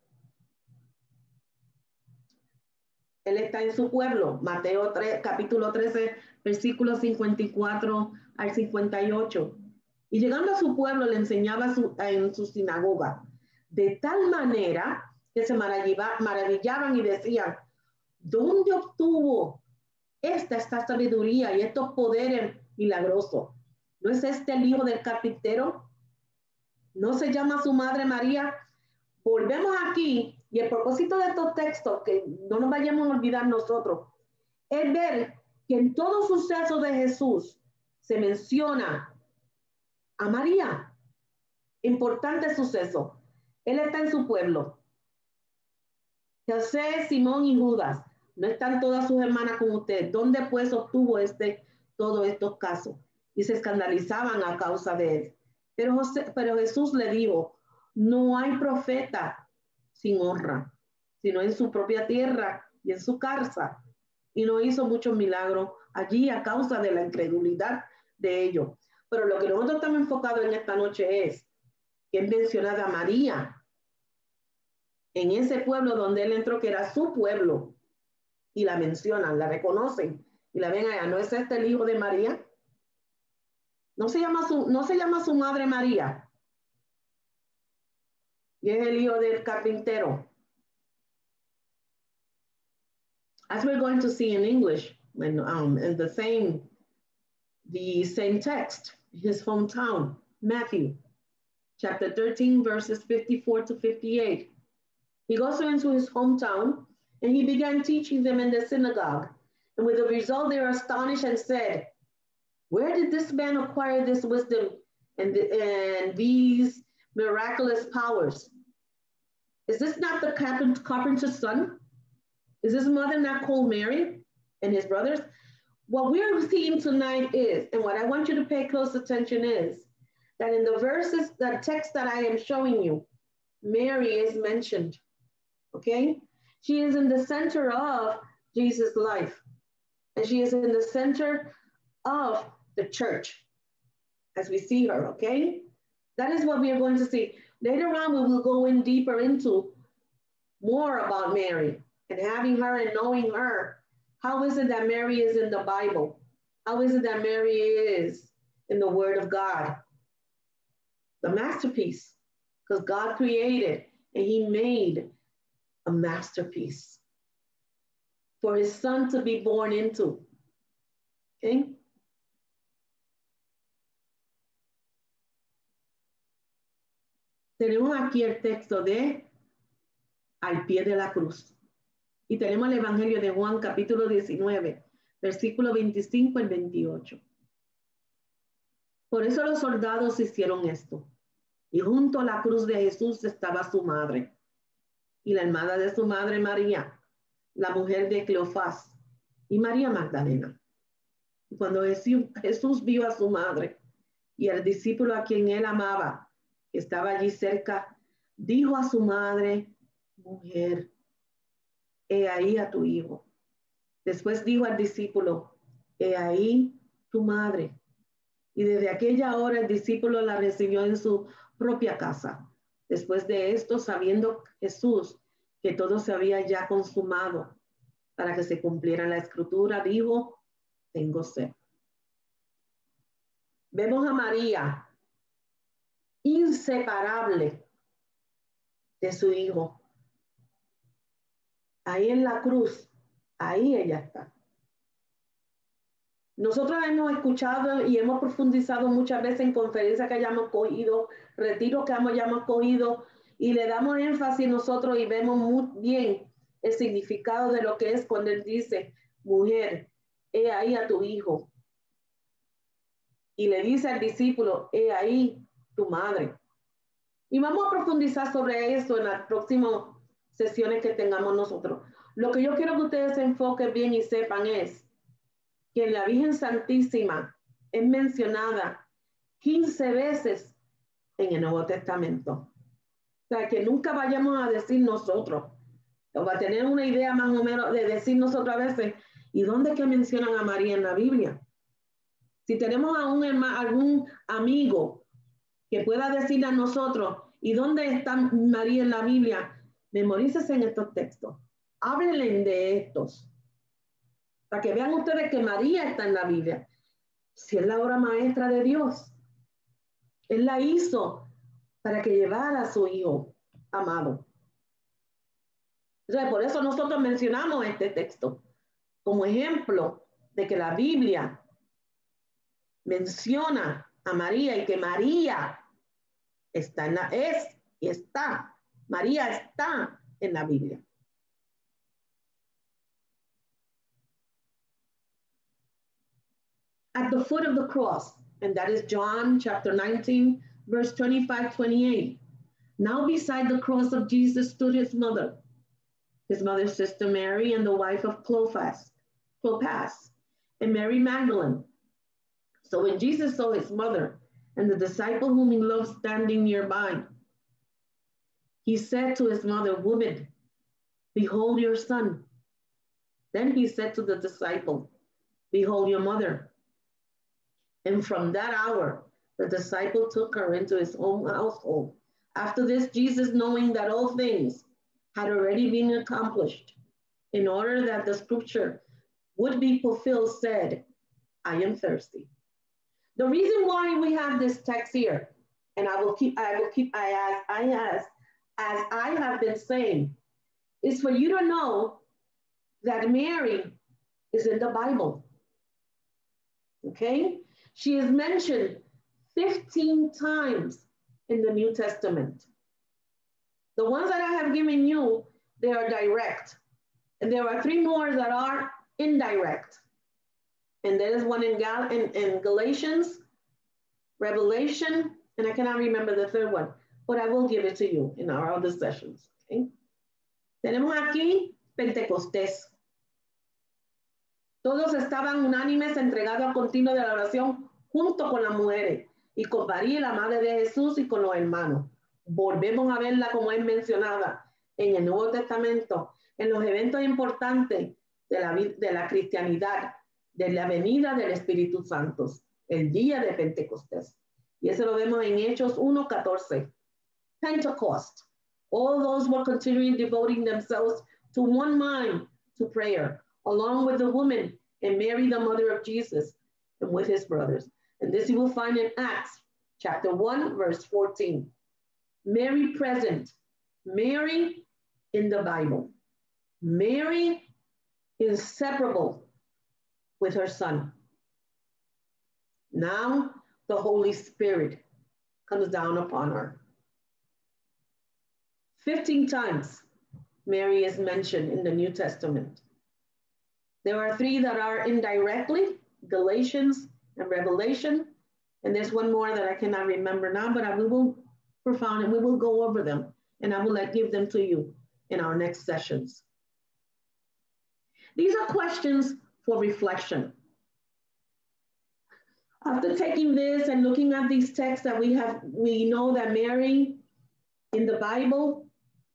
Él está en su pueblo, Mateo tres, capítulo trece, versículos cincuenta y cuatro al cincuenta y ocho. Y llegando a su pueblo le enseñaba su, en su sinagoga, de tal manera que se maravillaban y decían, ¿dónde obtuvo esta, esta sabiduría y estos poderes milagrosos? ¿No es este el hijo del carpintero? ¿No se llama su madre María? Volvemos aquí, y el propósito de estos textos, que no nos vayamos a olvidar nosotros, es ver que en todo suceso de Jesús se menciona a María. Importante suceso. Él está en su pueblo. José, Simón y Judas No están todas sus hermanas con usted. ¿Dónde pues obtuvo este todos estos casos? Y se escandalizaban a causa de él. Pero, José, pero Jesús le dijo, no hay profeta sin honra, sino en su propia tierra y en su casa. Y no hizo muchos milagros allí a causa de la incredulidad de ellos. Pero lo que nosotros estamos enfocados en esta noche es que es mencionada a María en ese pueblo donde él entró, que era su pueblo, y la mencionan, la reconocen y la ven allá. ¿No es este el hijo de María? No se llama su, no se llama su madre María. Y es el hijo del carpintero. As we're going to see in English, when um, in the same, the same text, his hometown, Matthew, chapter thirteen, verses fifty-four to fifty-eight. He goes into his hometown and he began teaching them in the synagogue. And with the result, they were astonished and said, where did this man acquire this wisdom and, the, and these miraculous powers? Is this not the carpenter's son? Is his mother not called Mary and his brothers? What we're seeing tonight is, and what I want you to pay close attention is, that in the verses, the text that I am showing you, Mary is mentioned, okay? She is in the center of Jesus' life, and she is in the center of the church as we see her, okay? That is what we are going to see. Later on, we will go in deeper into more about Mary and having her and knowing her. How is it that Mary is in the Bible? How is it that Mary is in the Word of God? The masterpiece, because God created and he made a masterpiece for his son to be born into, okay? Tenemos aquí el texto de al pie de la cruz. Y tenemos el Evangelio de Juan, capítulo diecinueve, versículo veinticinco al veintiocho. Por eso los soldados hicieron esto. Y junto a la cruz de Jesús estaba su madre. Y la hermana de su madre María, la mujer de Cleofás, y María Magdalena. Y cuando Jesús, Jesús vio a su madre y al discípulo a quien él amaba, que estaba allí cerca, dijo a su madre, mujer, he ahí a tu hijo. Después dijo al discípulo, he ahí tu madre. Y desde aquella hora el discípulo la recibió en su propia casa. Después de esto, sabiendo Jesús que todo se había ya consumado para que se cumpliera la escritura, dijo, tengo sed. Vemos a María, inseparable de su hijo. Ahí en la cruz, ahí ella está. Nosotros hemos escuchado y hemos profundizado muchas veces en conferencias que hayamos cogido, retiros que hayamos cogido, y le damos énfasis nosotros y vemos muy bien el significado de lo que es cuando él dice, mujer, he ahí a tu hijo. Y le dice al discípulo, he ahí tu madre. Y vamos a profundizar sobre eso en las próximas sesiones que tengamos nosotros. Lo que yo quiero que ustedes se enfoquen bien y sepan es que la Virgen Santísima es mencionada quince veces en el Nuevo Testamento. O sea, que nunca vayamos a decir nosotros, o va a tener una idea más o menos de decir nosotros a veces, ¿y dónde es que mencionan a María en la Biblia? Si tenemos a un hermano, algún amigo que pueda decir a nosotros, ¿y dónde está María en la Biblia? Memorícese en estos textos. Háblenle de estos. Para que vean ustedes que María está en la Biblia. Si es la obra maestra de Dios. Él la hizo para que llevara a su hijo amado. Entonces, por eso nosotros mencionamos este texto como ejemplo de que la Biblia menciona a María y que María está en la, es y está. María está en la Biblia. At the foot of the cross, and that is John chapter nineteen, verse twenty-five, twenty-eight. Now beside the cross of Jesus stood his mother, his mother's sister Mary, and the wife of Clopas, Clopas, and Mary Magdalene. So when Jesus saw his mother and the disciple whom he loved standing nearby, he said to his mother, "Woman, behold your son." Then he said to the disciple, "Behold your mother." And from that hour, the disciple took her into his own household. After this, Jesus, knowing that all things had already been accomplished, in order that the scripture would be fulfilled, said, "I am thirsty." The reason why we have this text here, and I will keep, I will keep, I as, I as, as I have been saying, is for you to know that Mary is in the Bible. Okay? She is mentioned fifteen times in the New Testament. The ones that I have given you, they are direct. And there are three more that are indirect. And there is one in, Gal in, in Galatians, Revelation, and I cannot remember the third one, but I will give it to you in our other sessions. Okay? Tenemos aquí Pentecostés. Todos estaban unánimes, entregados al continuo de la oración, junto con las mujeres, y con María, la madre de Jesús, y con los hermanos. Volvemos a verla como es mencionada en el Nuevo Testamento, en los eventos importantes de la, de la cristianidad, de la venida del Espíritu Santo, el día de Pentecostés. Y eso lo vemos en Hechos uno catorce. Pentecost. All those were continuing devoting themselves to one mind to prayer, along with the woman and Mary, the mother of Jesus, and with his brothers. And this you will find in Acts chapter one, verse fourteen. Mary present. Mary in the Bible. Mary inseparable with her son. Now the Holy Spirit comes down upon her. fifteen times Mary is mentioned in the New Testament. There are three that are indirectly, Galatians and Revelation, and there's one more that I cannot remember now, but I, we will profound and we will go over them, and I will like, give them to you in our next sessions. These are questions for reflection. After taking this and looking at these texts that we have, we know that Mary in the Bible,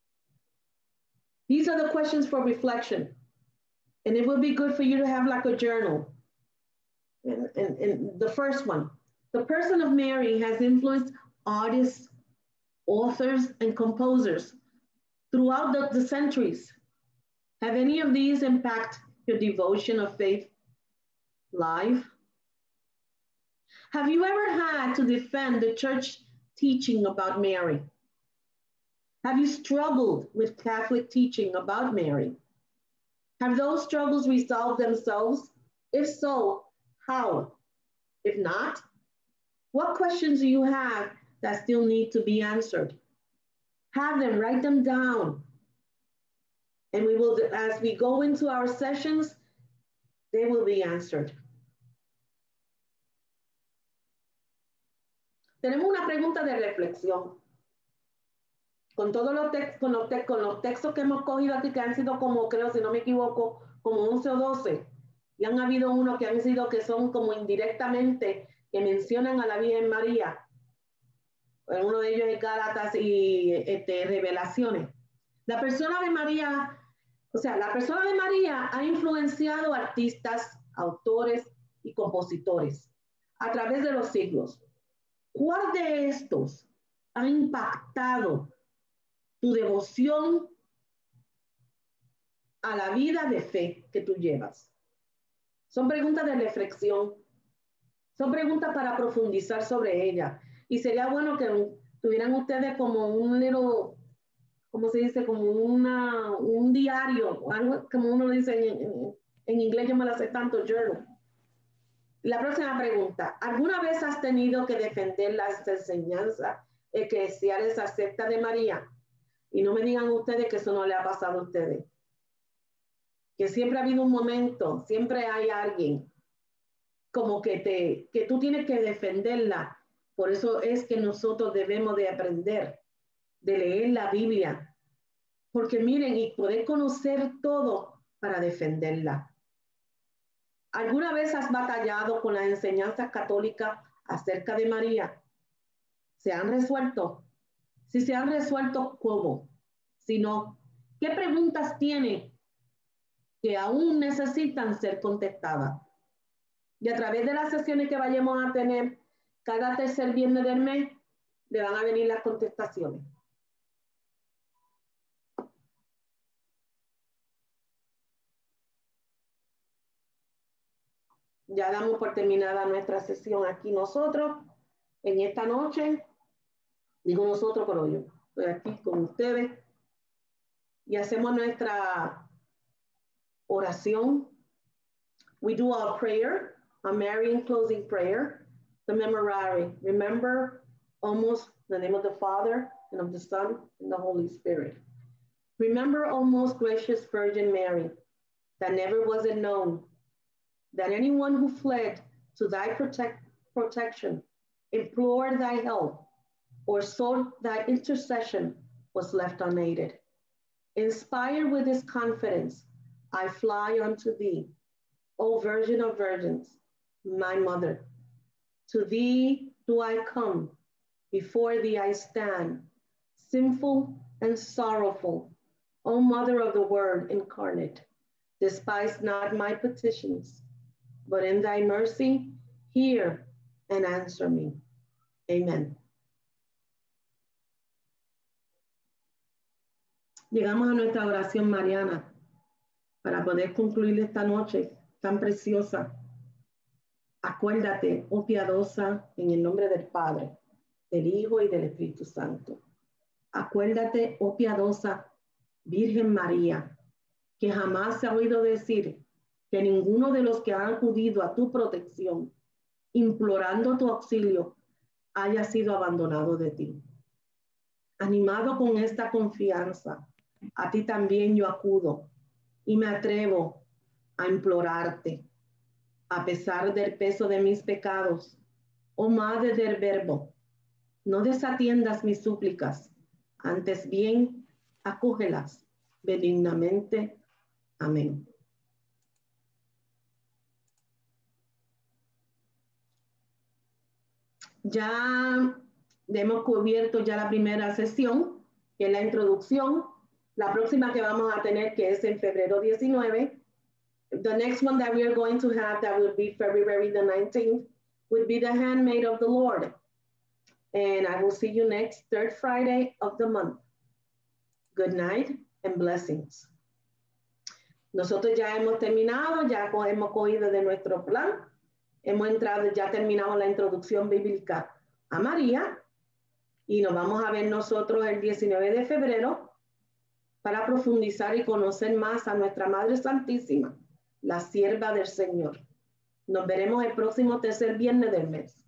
these are the questions for reflection. And it will be good for you to have like a journal. And, and, and the first one, the person of Mary has influenced artists, authors, and composers throughout the, the centuries. Have any of these impact your devotion of faith life? Have you ever had to defend the church teaching about Mary? Have you struggled with Catholic teaching about Mary? Have those struggles resolved themselves? If so, how? If not, what questions do you have that still need to be answered? Have them, write them down. And we will, as we go into our sessions, they will be answered. Tenemos una pregunta de reflexión. Con todos los, tex con, los te con los textos que hemos cogido aquí, que han sido como, creo, si no me equivoco, como once o doce, y han habido unos que han sido que son como indirectamente, que mencionan a la Virgen María. Uno de ellos es Gálatas y este, Revelaciones. La persona de María, o sea, la persona de María ha influenciado artistas, autores y compositores a través de los siglos. ¿Cuál de estos ha impactado tu devoción a la vida de fe que tú llevas? Son preguntas de reflexión. Son preguntas para profundizar sobre ella. Y sería bueno que tuvieran ustedes como un little, ¿cómo se dice? Como una, un diario, algo como uno dice en, en, en inglés, yo me lo sé tanto, journal. La próxima pregunta. ¿Alguna vez has tenido que defender las enseñanzas eclesiales acerca de María? Y no me digan ustedes que eso no le ha pasado a ustedes. Que siempre ha habido un momento, siempre hay alguien como que, te, que tú tienes que defenderla. Por eso es que nosotros debemos de aprender, de leer la Biblia, Porque miren, y poder conocer todo para defenderla. ¿Alguna vez has batallado con las enseñanzas católicas acerca de María? ¿Se han resuelto? Si se han resuelto, ¿cómo? Si no, ¿qué preguntas tiene que aún necesitan ser contestadas? Y a través de las sesiones que vayamos a tener cada tercer viernes del mes, le van a venir las contestaciones. Ya damos por terminada nuestra sesión aquí nosotros, en esta noche. Digo nosotros, pero yo estoy aquí con ustedes. Y hacemos nuestra oración. We do our prayer, a Marian closing prayer, the memorare. Remember, almost in the name of the Father, and of the Son, and the Holy Spirit. Remember, O most gracious Virgin Mary, that never was it known that anyone who fled to thy protect, protection, implored thy help, or sought thy intercession was left unaided. Inspired with this confidence, I fly unto thee, O Virgin of Virgins, my mother. To thee do I come, before thee I stand, sinful and sorrowful, O Mother of the Word incarnate. Despise not my petitions, but in thy mercy, hear and answer me. Amen. Llegamos a nuestra oración mariana para poder concluir esta noche tan preciosa. Acuérdate, oh piadosa, en el nombre del Padre, del Hijo y del Espíritu Santo. Acuérdate, oh piadosa Virgen María, que jamás se ha oído decir que ninguno de los que han acudido a tu protección, implorando tu auxilio, haya sido abandonado de ti. Animado con esta confianza, a ti también yo acudo y me atrevo a implorarte, a pesar del peso de mis pecados, oh Madre del Verbo, no desatiendas mis súplicas, antes bien acógelas benignamente. Amén. Ya hemos cubierto ya la primera sesión, que es la introducción. La próxima que vamos a tener, que es en febrero diecinueve. The next one that we are going to have, that will be February the nineteenth, would be the Handmaid of the Lord. And I will see you next third Friday of the month. Good night and blessings. Nosotros ya hemos terminado, ya hemos cogido de nuestro plan. Hemos entrado, ya terminamos la introducción bíblica a María y nos vamos a ver nosotros el diecinueve de febrero para profundizar y conocer más a nuestra Madre Santísima, la sierva del Señor. Nos veremos el próximo tercer viernes del mes.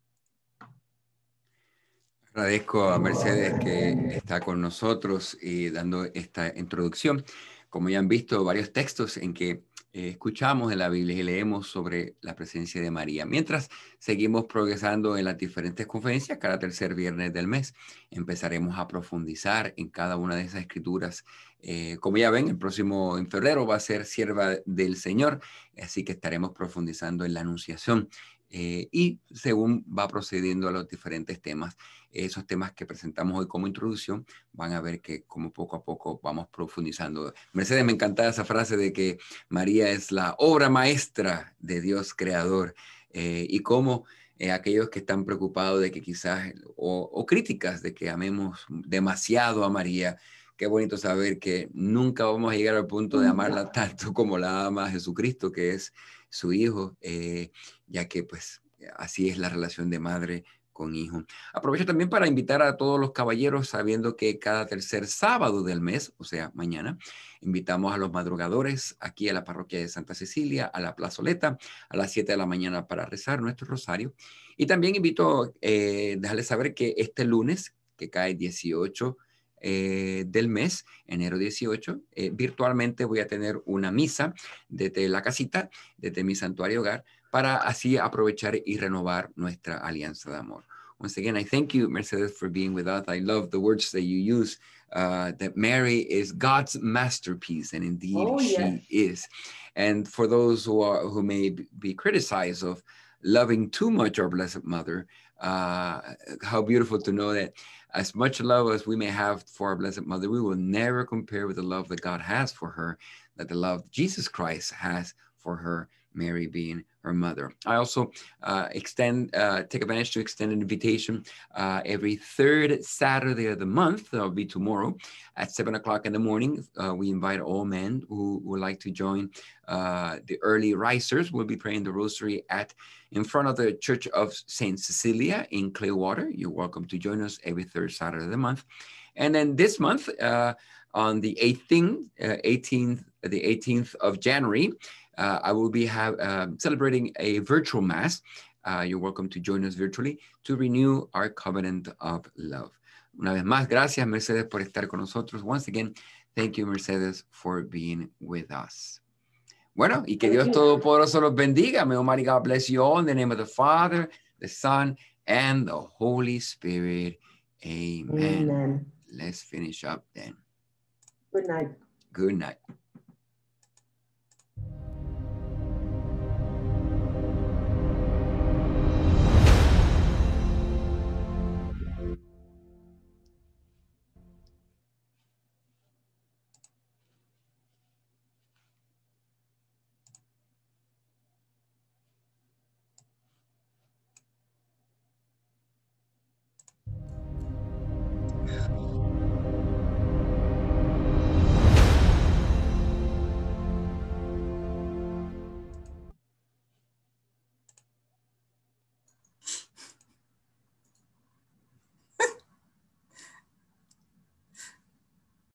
Agradezco a Mercedes que está con nosotros y dando esta introducción. Como ya han visto, varios textos en que eh, escuchamos en la Biblia y leemos sobre la presencia de María. Mientras seguimos progresando en las diferentes conferencias, cada tercer viernes del mes empezaremos a profundizar en cada una de esas escrituras. Eh, como ya ven, el próximo en febrero va a ser Sierva del Señor, así que estaremos profundizando en la Anunciación. Eh, y según va procediendo a los diferentes temas, esos temas que presentamos hoy como introducción, van a ver que como poco a poco vamos profundizando. Mercedes, me encantaba esa frase de que María es la obra maestra de Dios creador, eh, y cómo eh, aquellos que están preocupados de que quizás, o, o críticas de que amemos demasiado a María, qué bonito saber que nunca vamos a llegar al punto de amarla tanto como la ama Jesucristo, que es su hijo, eh, ya que pues así es la relación de madre con hijo. Aprovecho también para invitar a todos los caballeros, sabiendo que cada tercer sábado del mes, o sea, mañana, invitamos a los madrugadores aquí a la parroquia de Santa Cecilia, a la plazoleta, a las siete de la mañana para rezar nuestro rosario. Y también invito a eh, dejarles saber que este lunes, que cae dieciocho Eh, del mes, enero dieciocho, eh, virtualmente voy a tener una misa desde la casita, desde mi santuario hogar, para así aprovechar y renovar nuestra alianza de amor. Once again, I thank you, Mercedes, for being with us. I love the words that you use, uh, that Mary is God's masterpiece, and indeed Oh, she yes. is. And for those who are who may be criticized of loving too much our Blessed Mother, uh, how beautiful to know that as much love as we may have for our Blessed Mother, we will never compare with the love that God has for her, that the love Jesus Christ has for her, Mary being her mother. I also uh, extend, uh, take advantage to extend an invitation uh, every third Saturday of the month. That'll be tomorrow at seven o'clock in the morning. Uh, we invite all men who would like to join uh, the early risers. We'll be praying the rosary at in front of the Church of Saint Cecilia in Clearwater. You're welcome to join us every third Saturday of the month. And then this month, uh, on the eighteenth, uh, eighteenth, the eighteenth of January, uh, I will be have, uh, celebrating a virtual Mass. Uh, you're welcome to join us virtually to renew our covenant of love. Una vez más, gracias, Mercedes, por estar con nosotros. Once again, thank you, Mercedes, for being with us. Bueno, y que Dios Todopoderoso los bendiga. May Almighty God bless you all in the name of the Father, the Son, and the Holy Spirit. Amen. Amen. Let's finish up then. Good night. Good night.